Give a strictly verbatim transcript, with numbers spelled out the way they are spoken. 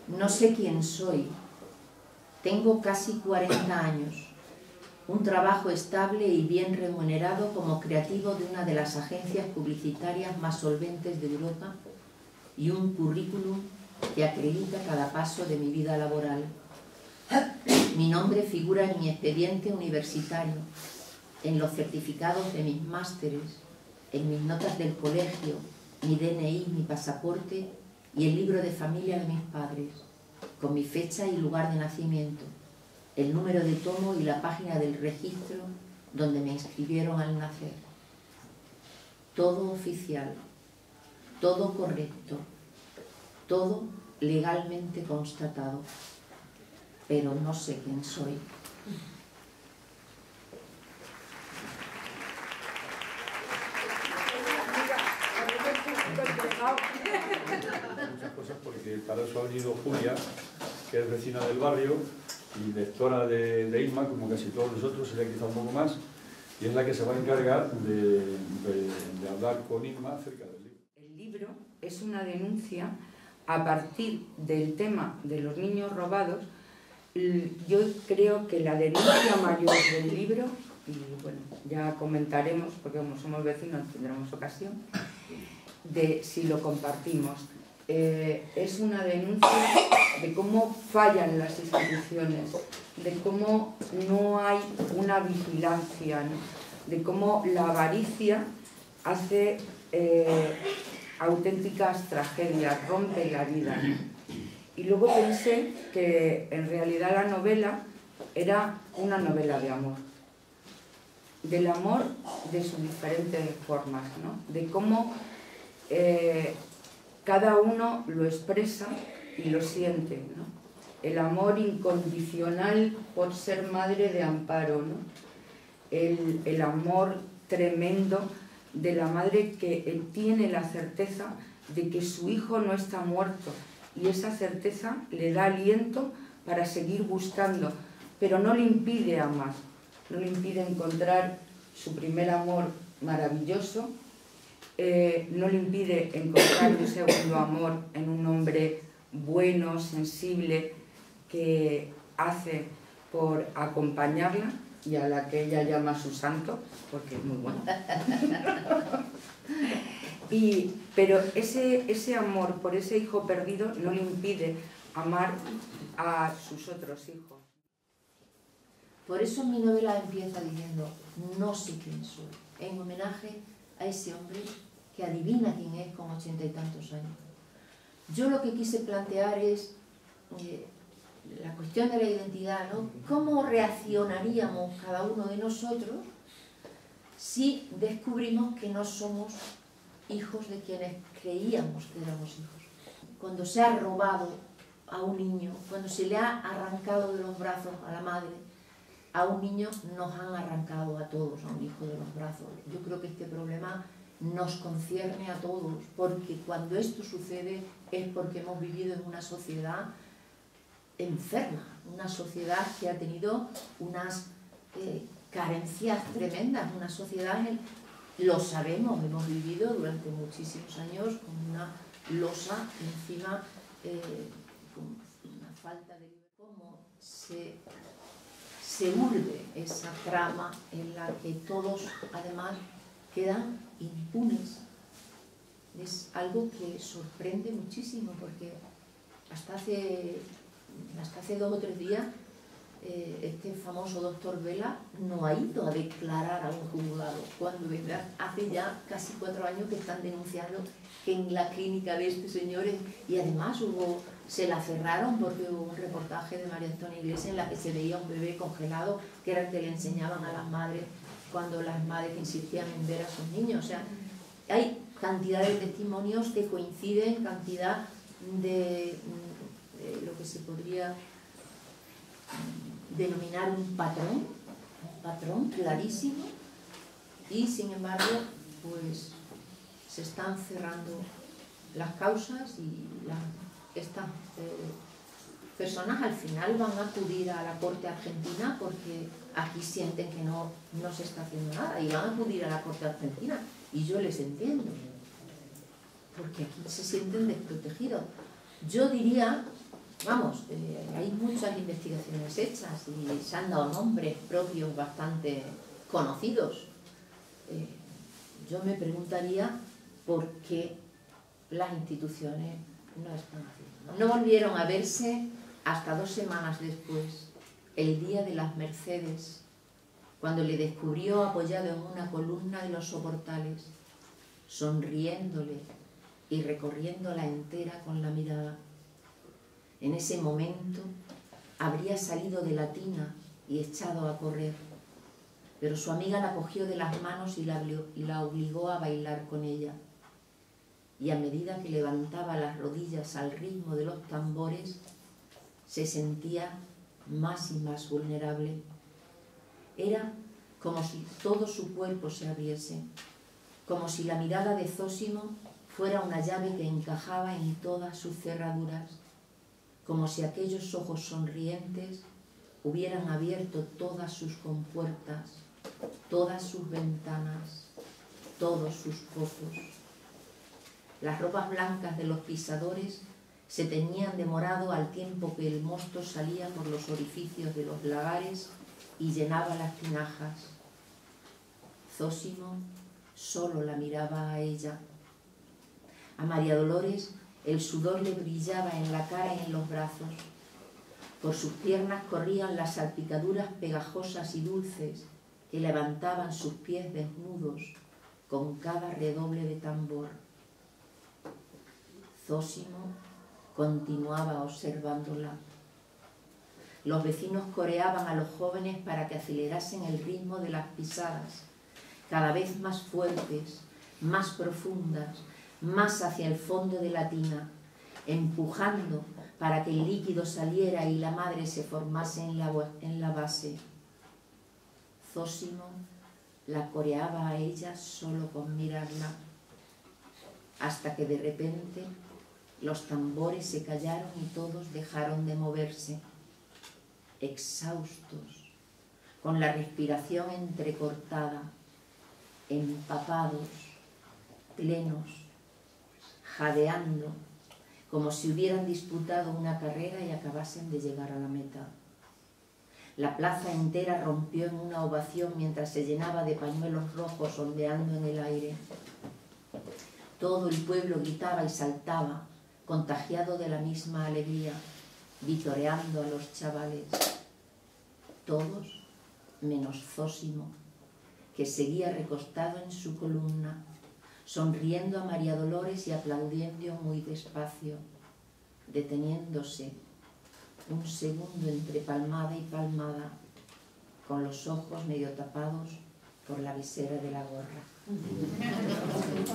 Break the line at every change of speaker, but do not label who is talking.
No sé quién soy. Tengo casi cuarenta años. Un trabajo estable y bien remunerado como creativo de una de las agencias publicitarias más solventes de Europa y un currículum que acredita cada paso de mi vida laboral. Mi nombre figura en mi expediente universitario, en los certificados de mis másteres, en mis notas del colegio, mi D N I, mi pasaporte y el libro de familia de mis padres, con mi fecha y lugar de nacimiento, el número de tomo y la página del registro donde me inscribieron al nacer. Todo oficial, todo correcto, todo legalmente constatado, pero no sé quién soy.
Muchas cosas, porque para eso ha venido Julia, que es vecina del barrio y lectora de, de Inma, como casi todos nosotros, ella quizá un poco más, y es la que se va a encargar de, de, de hablar con Inma acerca del libro.
El libro es una denuncia a partir del tema de los niños robados. Yo creo que la denuncia mayor del libro, y bueno, ya comentaremos, porque como somos vecinos tendremos ocasión, de si lo compartimos. Eh, es una denuncia de cómo fallan las instituciones, de cómo no hay una vigilancia, ¿no? De cómo la avaricia hace eh, auténticas tragedias, rompe la vida, ¿no? Y luego pensé que en realidad la novela era una novela de amor, del amor de sus diferentes formas, ¿no? De cómo eh, cada uno lo expresa y lo siente, ¿no? El amor incondicional por ser madre de Amparo, ¿no? El, el amor tremendo de la madre que tiene la certeza de que su hijo no está muerto, y esa certeza le da aliento para seguir buscando, pero no le impide amar, no le impide encontrar su primer amor maravilloso, eh, no le impide encontrar un segundo amor en un hombre bueno, sensible, que hace por acompañarla y a la que ella llama su santo, porque es muy bueno. Y, pero ese, ese amor por ese hijo perdido no le impide amar a sus otros hijos.
Por eso mi novela empieza diciendo, no sé quién soy, en homenaje a ese hombre que adivina quién es con ochenta y tantos años. Yo lo que quise plantear es eh, la cuestión de la identidad, ¿no? ¿Cómo reaccionaríamos cada uno de nosotros si descubrimos que no somos hijos de quienes creíamos que éramos hijos? Cuando se ha robado a un niño, cuando se le ha arrancado de los brazos a la madre, a un niño nos han arrancado a todos, a un hijo de los brazos. Yo creo que este problema nos concierne a todos, porque cuando esto sucede es porque hemos vivido en una sociedad enferma, una sociedad que ha tenido unas eh, carencias tremendas, una sociedad, en, lo sabemos, hemos vivido durante muchísimos años con una losa encima, eh, con una falta de libertad. ¿Cómo se, se urbe esa trama en la que todos además quedan impunes? Es algo que sorprende muchísimo, porque hasta hace, hasta hace dos o tres días eh, este famoso doctor Vela no ha ido a declarar a un juzgado, cuando ¿verdad? Hace ya casi cuatro años que están denunciando que en la clínica de este señor, y además hubo, se la cerraron porque hubo un reportaje de María Antonia Iglesias en la que se veía un bebé congelado, que era el que le enseñaban a las madres cuando las madres insistían en ver a sus niños. O sea, hay cantidad de testimonios que coinciden, cantidad de, de lo que se podría denominar un patrón, un patrón clarísimo, y sin embargo, pues se están cerrando las causas y la, estas eh, personas al final van a acudir a la Corte Argentina porque aquí sienten que no, no se está haciendo nada, y van a acudir a la Corte Argentina, y yo les entiendo, porque aquí se sienten desprotegidos. Yo diría vamos, eh, hay muchas investigaciones hechas y se han dado nombres propios bastante conocidos. Eh, yo me preguntaría por qué las instituciones no están haciendo. No volvieron a verse hasta dos semanas después, el día de las Mercedes, cuando le descubrió apoyado en una columna de los soportales, sonriéndole y recorriéndola entera con la mirada. En ese momento habría salido de la tina y echado a correr, pero su amiga la cogió de las manos y la, y la obligó a bailar con ella. Y a medida que levantaba las rodillas al ritmo de los tambores, se sentía más y más vulnerable. Era como si todo su cuerpo se abriese, como si la mirada de Zósimo fuera una llave que encajaba en todas sus cerraduras, como si aquellos ojos sonrientes hubieran abierto todas sus compuertas, todas sus ventanas, todos sus pozos. Las ropas blancas de los pisadores se teñían de morado al tiempo que el mosto salía por los orificios de los lagares y llenaba las tinajas. Zósimo solo la miraba a ella. A María Dolores el sudor le brillaba en la cara y en los brazos. Por sus piernas corrían las salpicaduras pegajosas y dulces que levantaban sus pies desnudos con cada redoble de tambor. Zósimo continuaba observándola. Los vecinos coreaban a los jóvenes para que acelerasen el ritmo de las pisadas, cada vez más fuertes, más profundas, más hacia el fondo de la tina, empujando para que el líquido saliera y la madre se formase en la, en la base. Zósimo la coreaba a ella solo con mirarla, hasta que de repente los tambores se callaron y todos dejaron de moverse, exhaustos, con la respiración entrecortada, empapados, plenos, jadeando, como si hubieran disputado una carrera y acabasen de llegar a la meta. La plaza entera rompió en una ovación mientras se llenaba de pañuelos rojos ondeando en el aire. Todo el pueblo gritaba y saltaba, contagiado de la misma alegría, vitoreando a los chavales. Todos, menos Zósimo, que seguía recostado en su columna, sonriendo a María Dolores y aplaudiendo muy despacio, deteniéndose un segundo entre palmada y palmada, con los ojos medio tapados por la visera de la gorra.